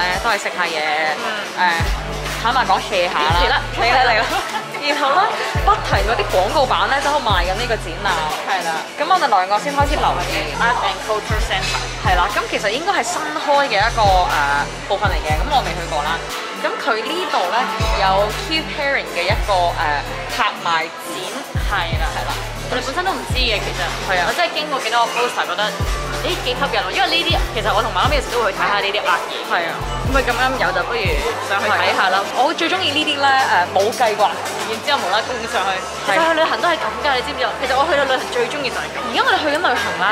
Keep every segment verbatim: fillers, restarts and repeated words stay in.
咧，都係食下嘢，誒坦白講 hea 下啦，嚟啦嚟啦嚟啦，然後咧不停嗰啲廣告版咧都賣緊呢個展覽，係啦，咁我哋兩個先開始留意 Art and Culture Centre， 係啦，咁其實應該係新開嘅一個誒部分嚟嘅，咁我未去過啦。咁佢呢度咧有 Keith Haring 嘅一個誒拍賣展，係啦係啦。我哋本身都唔知嘅，其實係啊，我真係經過幾多個 poster 覺得，咦幾吸引喎，因為呢啲其實我同媽咪有時都會去睇下呢啲 art 嘢，係啊，咁佢咁啱有就不如上去睇下啦。我最中意呢啲咧誒冇計劃，然之後無啦啦供上去。其實去旅行都係咁㗎，你知唔知啊？其實我去到旅行最中意就係咁。而家我哋去緊旅行啦。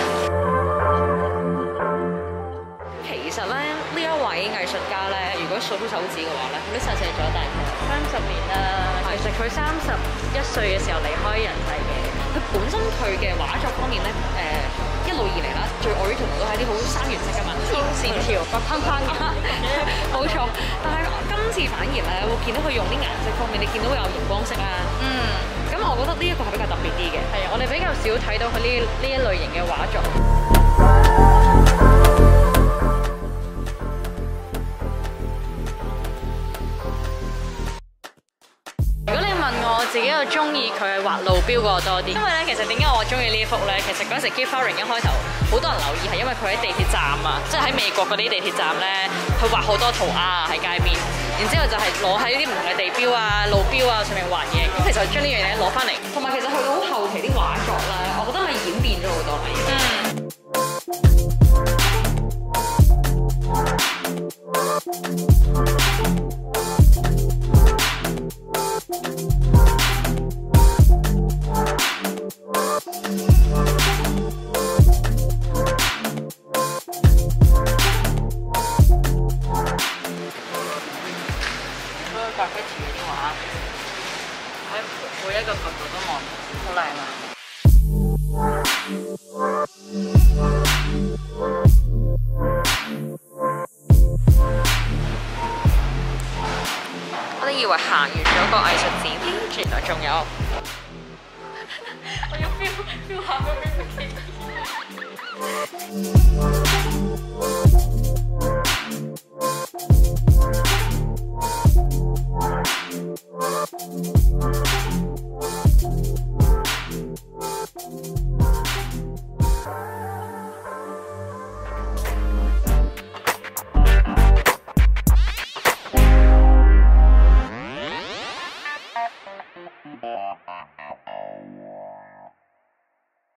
其實咧呢一位藝術家咧，如果數手指嘅話咧，佢都逝世咗大概三十年啦。其實佢三十一歲嘅時候離開人世嘅。佢本身佢嘅畫作方面咧，誒、呃、一路以嚟啦，最 original 都係啲好三原色嘅紋線線條、白框框嘅，冇錯。但係今次反而咧，會見到佢用啲顏色方面，你見到有熒光色啦。嗯。咁我覺得呢一個係比較特別啲嘅。係啊，我哋比較少睇到佢呢呢一類型嘅畫作。我自己又中意佢係畫路標嗰個多啲，因為咧其實點解我中意呢一幅咧？其實嗰陣時 Keith Haring 一開頭好多人留意係因為佢喺地鐵站啊，即係喺美國嗰啲地鐵站咧，佢畫好多塗鴉啊喺街邊，然之後就係攞喺呢啲唔同嘅地標啊、路標啊上面畫嘢，咁其實將呢樣嘢攞翻嚟，同埋其實去到好後期啲畫作咧，我覺得係演變咗好多啦已經。咖啡池啲畫喺每一個角度都望好靚啊！我哋以為行完咗個藝術展，原來仲有。我要 feel feel 下嗰邊嘅景。Bye.